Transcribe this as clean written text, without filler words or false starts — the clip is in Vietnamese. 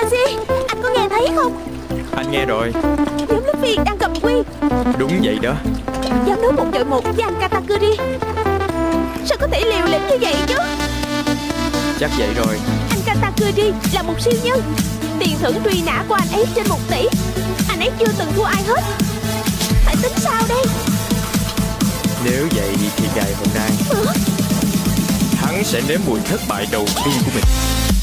Taji, anh có nghe thấy không? Anh nghe rồi. Giám đốc Viên đang cầm quyền. Đúng vậy đó. Giám đốc 1-1 với anh Katakuri. Sao có thể liều lĩnh như vậy chứ? Chắc vậy rồi. Anh Katakuri là một siêu nhân. Tiền thưởng truy nã của anh ấy trên 1 tỷ. Anh ấy chưa từng thua ai hết. Phải tính sao đây? Nếu vậy thì ngày hôm nay hắn sẽ nếm mùi thất bại đầu tiên của mình.